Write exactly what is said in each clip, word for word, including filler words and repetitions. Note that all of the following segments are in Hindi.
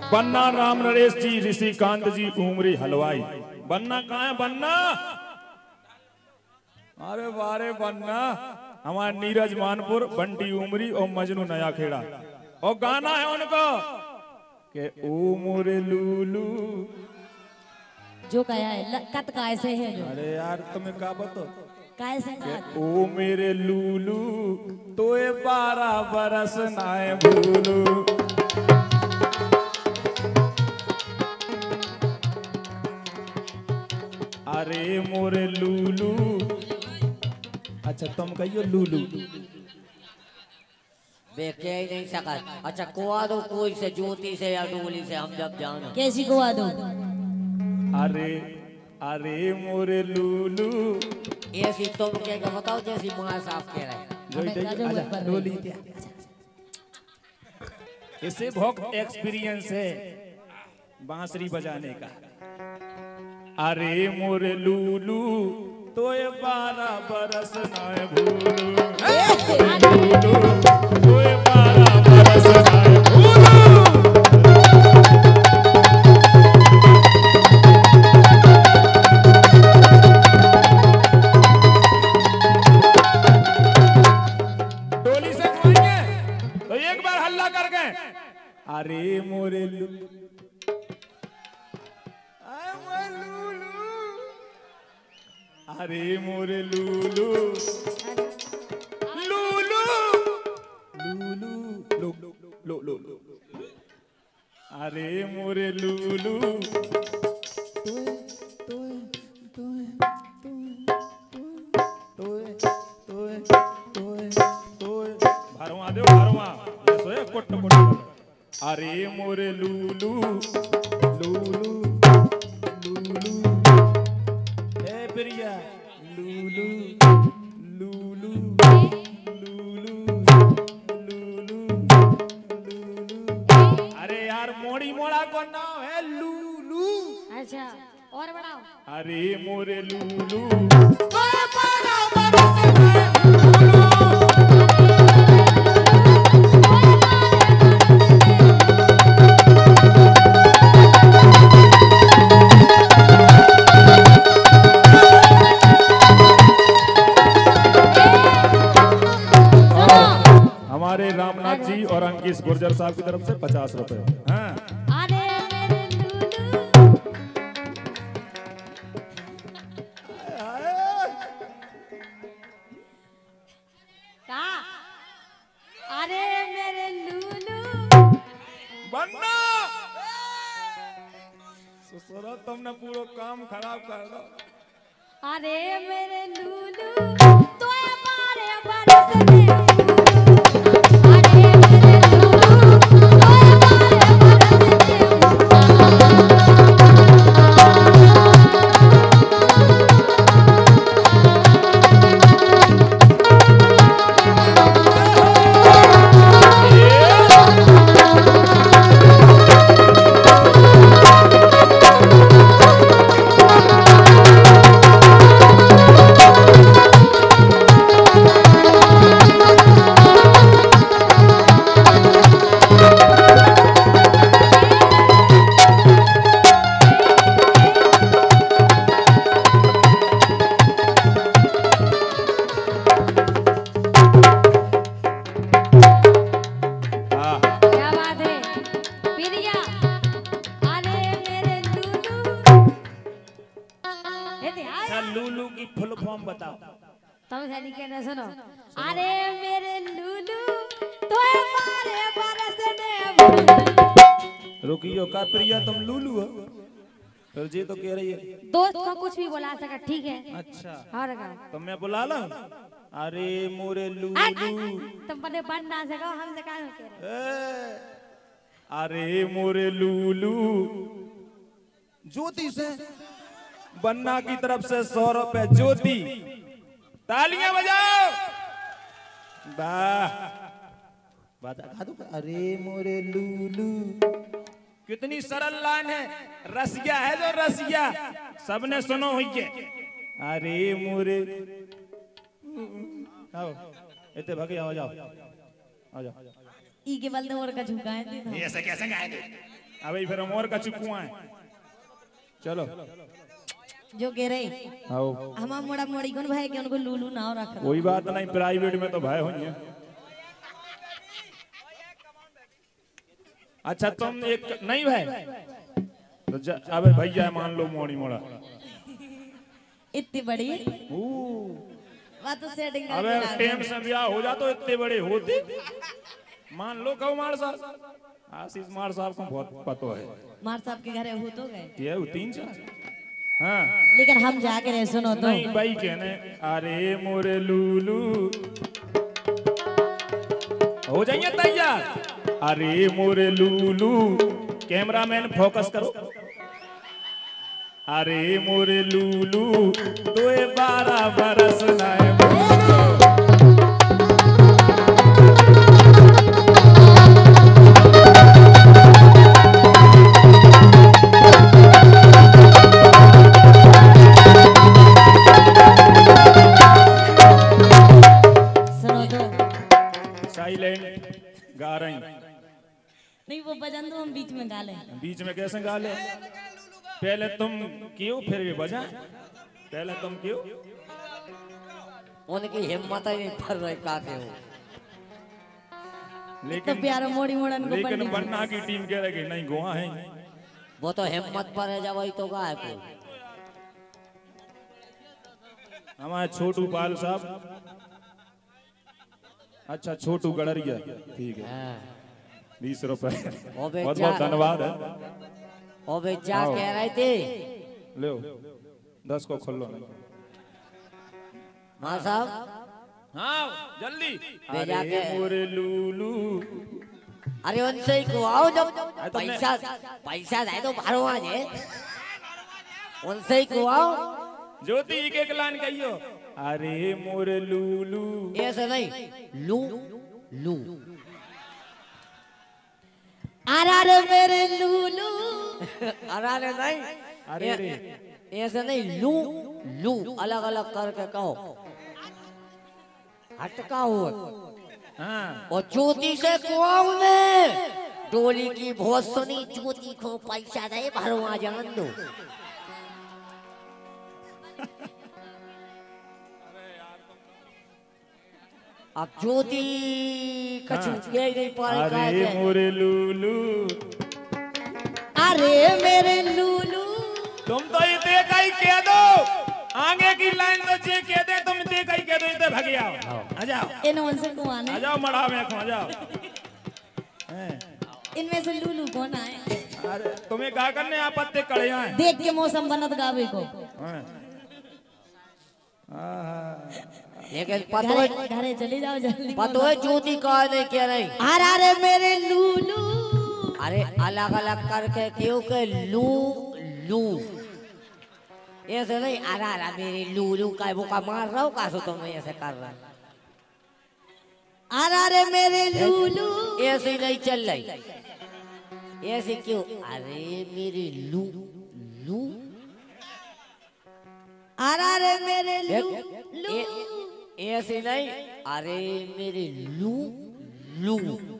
बन्ना राम नरेश जी, ऋषिकांत जी, उमरी हलवाई। बन्ना कहाँ है बन्ना? अरे वारे बन्ना, हमारे नीरज मानपुर, बंटी उमरी और मजनू नया खेड़ा। और गाना है उनको के ओ मोरे लूलू जो कया है कत कैसे है जो। अरे यार तुम्हें क्या बतो कैसे ओ मेरे लूलू तोए बारह बरस नाए भूलू। अरे मोरे लूलू, अच्छा तुम कहियो लूलू बेके ही नहीं सका। अच्छा कुआ दो कोई से, ज्योति से या डोली से, हम जब जानो कैसी कुआ दो। अरे अरे मोरे लूलू ऐसी तुम क्या क्या बताओ जैसी माँ साफ कह रहे हैं। डोली इसे बहुत एक्सपीरियंस है बांसुरी बजाने का। अरे मोरे लूलू तो ये बारह बरस नाए भूलू, तो ये बारह बरस नाए भूलू। डोली से गाएंगे तो एक बार हल्ला कर गए। अरे मोरे लूलू, अरे मोरे लूलू लूलू लूलू लो लो लो लो। अरे मोरे लूलू तोए तोए तोए तोए तोए तोए तोए भरवा दे भरवा ये सोए कोट कोट। अरे मोरे लूलू लूलू लूलू ए प्रिया लूलू लूलू लूलू लूलू लूलू। अरे यार मोड़ी मोड़ा को नाम है लूलू। अच्छा और बढ़ाओ। अरे मोरे लूलू हमारे रामनाथ जी और अंकित गुर्जर साहब की तरफ से पचास रुपए। हाँ अरे मेरे लूलू का। अरे मेरे लूलू बन्ना ससुरा तुमने पूरा काम खराब कर दो। अरे मेरे लूलू तो हमारे बरस में लूलू की फुल फॉर्म बताओ। तुम सही कहना सुनो। अरे मेरे लूलू तो हमारे बरस में। रुकियो का प्रिया तुम लूलू हो? फिर जी तो कह रही है दोस्त को कुछ भी बुला सका ठीक है। अच्छा और का तो मैं बुला ला। अरे मोरे लूलू तुम बने बन ना सको हम सका कह रहे। अरे मोरे लूलू ज्योति से बन्ना की तरफ से सौ रुपए ज्योति। तालियां बजाओ। वाह अरे मोरे लूलू कितनी सरल लाइन है। रसिया है जो रसिया सबने सुनो हुई है। अरे मोरे आओ इतने भागे आओ जाओ आ जाओ। ई के बल और का झुकाए थे ऐसे कैसे गाएंगे? अबे फिर हम और का चुकुआ है चलो जो कह रहे आओ हम मोड़ा मोड़ी कौन भाई के उनको लूलू ना रख कोई बात नहीं प्राइवेट में तो भाई होंगे। अच्छा तुम एक नहीं भाई तो जा, अबे भैया मान लो मोड़ी मोड़ा इतनी बड़ी ऊ, बात तो सेटिंग अबे टेम से ब्याह हो जा तो इतने बड़े होते मान लो कहो मार साहब आशीष मार साहब को बहुत पतो है मार साहब के घर हो तो गए ये तीन चार हाँ लेकिन हम जाके रहे सुनो तो नहीं भाई कहने अरे मोरे लूलू हो जाइए तैयार अरे मोरे लूलू कैमरामैन फोकस करो अरे मोरे लूलू तो बारह बरस लाए गा रही नहीं वो भजन तो हम बीच में गा ले बीच में कैसे गा ले पहले तुम क्यों फिर भी बजा पहले तुम क्यों उनकी हिम्मत ही नहीं कर रही का के हो लेकिन तो प्यारा मोड़ी मोड़न को लेकिन बन्ना की टीम कह रही नहीं गोवा है वो तो हिम्मत पर है जब वही तो गा है कोई हमारे छोटू पाल साहब अच्छा छोटू गड़रिया ठीक है बीस रुपए बहुत बहुत धन्यवाद है ओ बे जा कह रहे थे लो दस को खोल लो मां साहब हाँ जल्दी भेजा अरे मोरे लूलू अरे उनसे ही को आओ जब पैसा पैसा दे तो भरो आ जाए उनसे ही को आओ ज्योति एक एक लाइन कहियो अरे मोरे लूलू ऐसे नहीं लू लू अरे मेरे लूलू अरे नहीं अरे रे ऐसे नहीं लू लू अलग अलग करके कहो हटका हो हाँ और ज्योति से कुआऊ ने डोली की बहुत सुनी ज्योति को पैसा दे भरो आ जान दो अब ज्योति कछु के नहीं पाए अरे मोरे लूलू अरे मेरे लूलू तुम तो इतने का ही कह दो आगे की लाइन में जे कह दे तुम इतने का ही कह दो इतने भाग आओ आ जाओ इन उनसे कौन आ है जाओ मड़ा में आ जाओ इनमें से लूलू कौन आए अरे तुम्हें क्या करने आप पत्ते कड़े आए देख के मौसम बनत गावे को लेकिन पतो है घरे चले जाओ जल्दी पतो है ज्योति का नहीं कह रही अरे अरे मेरे लूलू अरे अलग अलग करके क्यों के लू लू ऐसे नहीं अरे अरे मेरे लूलू का वो का मार रहा हूँ का सो तुम ऐसे कर रहा अरे अरे मेरे लूलू ऐसे ही नहीं चल रही ऐसे क्यों अरे मेरे लू लू अरे अरे मेरे लू ऐसे नहीं अरे मेरे लू लू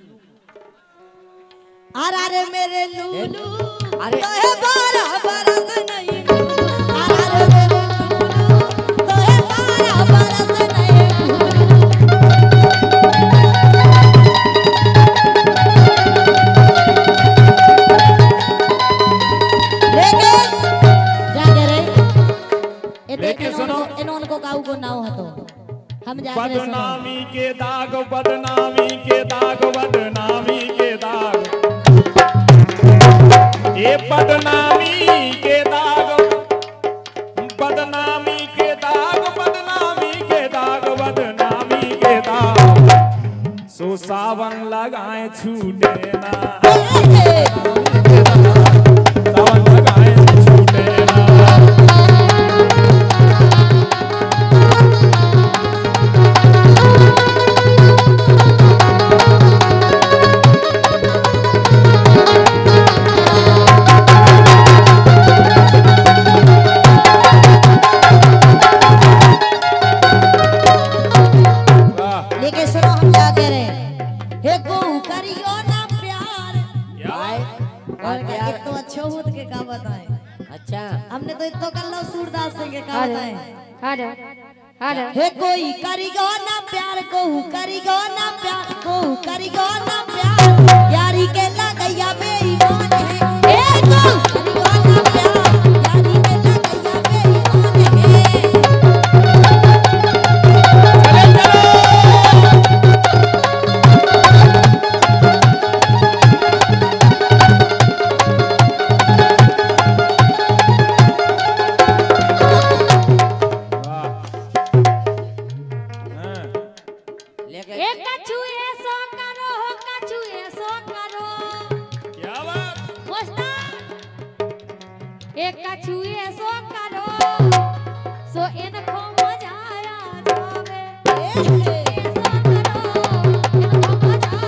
अरे अरे मेरे लूलू अरे तो है बारह बरस नहीं अरे अरे मेरे लूलू तो है बारह बरस नहीं लेकिन जाके रे लेकिन सुनो इन्होंने को काऊ को नाव हतो हम जाके बदनामी के दाग बदनामी के दाग बदनामी के दाग ये बदनामी के दाग बदनामी के दाग बदनामी के दाग बदनामी के दाग सो सावन लगाए छूटे ना सावन लगाए छूटे ना और क्या यार। कितना अच्छा होत के का बताएं। अच्छा हमने तो इतो कर लो सूरदास सिंह के का अरे बताएं। अरे अरे हे कोई करिगो ना प्यार को करिगो ना प्यार को करिगो ना प्यार यारी के लगैया बेईमान है। हे को करिगो ना प्यार यारी के लगैया बेईमान है। लेकिन एक कछु ऐसो करो हो कछु ऐसो करो क्या बात मस्ता एक कछु ऐसो करो सो इनको मजा आ जावे ऐसो करो इनको मजा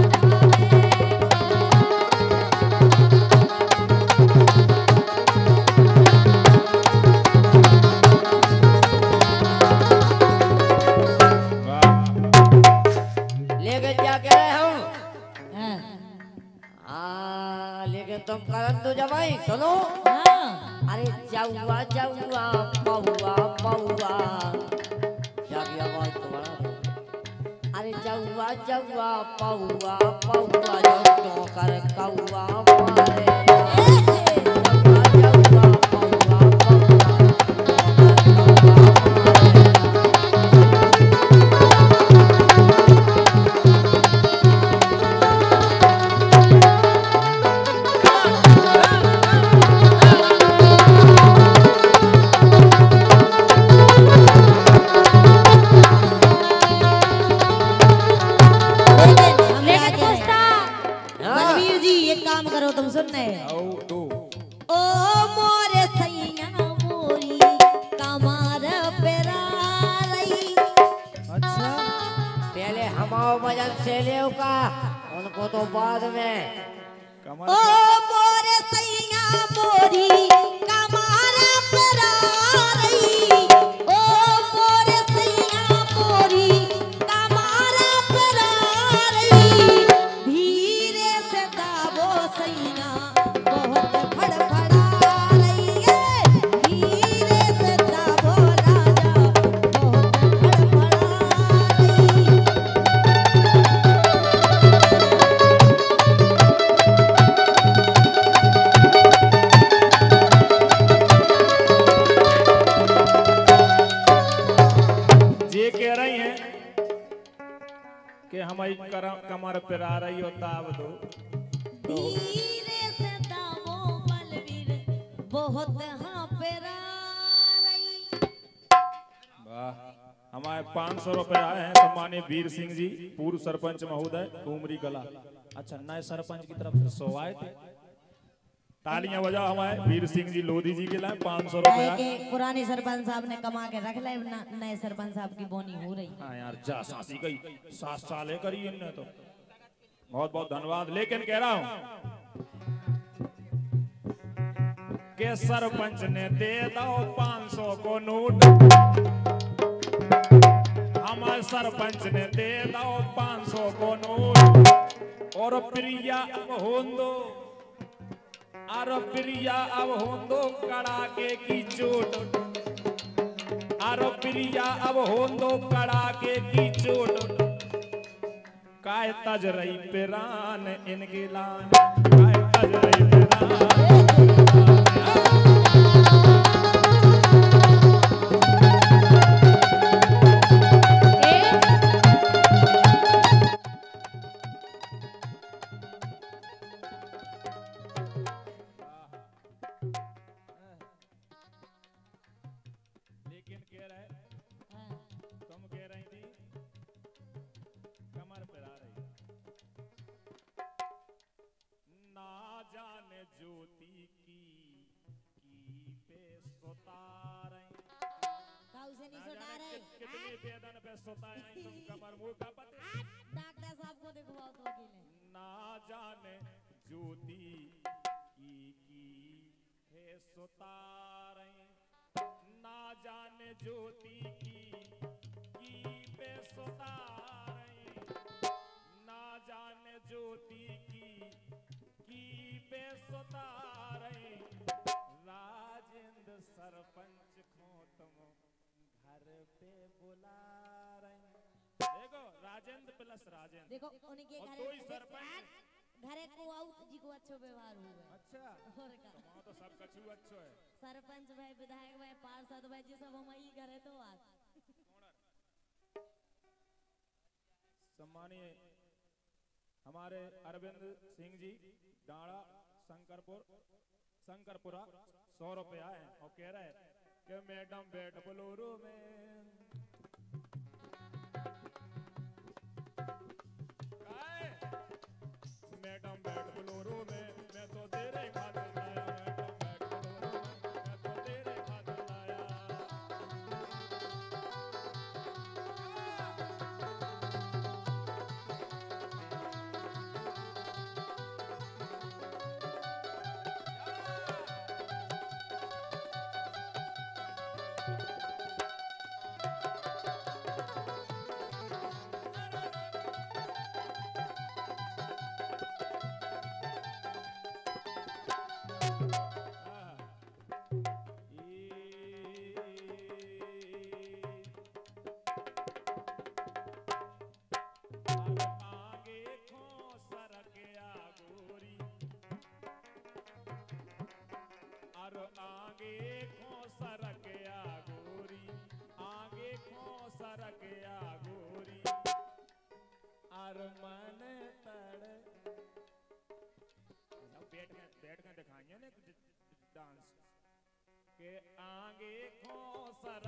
लेकिन क्या कह रहे हो हां हाँ लेकिन तुम करन तो जमाई सुनो हां अरे जाऊआ जाऊआ पौआ पौआ जागी आवाज तो बड़ा दो। अरे जाऊआ जाऊआ पौआ पौआ जो तो कर कौआ मारे जाऊआ जाऊआ पौआ लेकिन मस्ता बलवीर जी एक काम करो तुम सुनने आओ दो ओ मोरे सैया मोरी कमर पेरा रही। अच्छा पहले हमाओ भजन से ले का उनको तो बाद में कमर ओ मोरे सैया मोरी कमर पेरा रही। ओ मोरे सैया मोरी कमर पेरा रही। धीरे से दाबो सैया बहुत फड़फड़ा रही है। धीरे से दाबो राजा बहुत फड़फड़ा रही। जे कह रही हैं कि हमारी कर- कमर पे आ रही हो ताब दो तो धीरे से दाबो बलवीर बहुत हाँ पेरा रही। वाह हमारे पाँच सौ रुपए आए हैं सम्मानित वीर सिंह जी पूर्व सरपंच महोदय उमरी कला। अच्छा नए सरपंच की तरफ से सौ आए थे तालियां बजाओ हमारे वीर सिंह जी लोधी जी के लिए पाँच सौ रुपए काहे आए। के पुराने सरपंच साहब ने कमा के रख ले न- नए सरपंच साहब की बोनी हो रही। हाँ यार जा सासी गई सात साल है करी इनने तो बहुत बहुत धन्यवाद। लेकिन कह रहा हूं के सरपंच ने दे दो पाँच सौ को नोट। हमारे सरपंच ने दे दो पाँच सौ को नोट और प्रिया अब होंदो और प्रिया अब होंदो कड़ाके की चोट। और प्रिया अब होंदो कड़ाके की चोट। काय तज रही पेरान इनके लान काय तज रही पेरान। लेकिन कह रहे तुम कह रही थी कमर पे आ रही ना जाने ज्योति की की पे सुता रही काऊ से नहीं ना सुना जाने रहे। कि- कितनी बेदन पे सुता है तुम कमर मुंह का पति डॉक्टर साहब को दिखवाओ तो अकेले। ना जाने ज्योति की की है सुता रही ना जाने ज्योति की की पे सुता रही ना जाने ज्योति की की पे घर पे बुला रहे हैं। देखो राजेंद्र प्लस राजेंद्र देखो उनके और घर दो ही सरपंच। घरे को आउट जी को अच्छो व्यवहार हुआ। अच्छा और का वहाँ तो सब कछु अच्छो है। सरपंच भाई विधायक भाई पार्षद भाई जी सब हम ही घरे तो आज सम्मानीय हमारे अरविंद सिंह जी डाड़ा शंकरपुर शंकरपुरा सौ रुपये आए और कह रहे कि मैडम बैठ बोलोरो में काय? मैडम बैठ बोलोरो में मैं तो तेरे खातिर लाया। मैडम बैठ बोलोरो में मैं तो तेरे खातिर लाया। डांस के आगे खो सर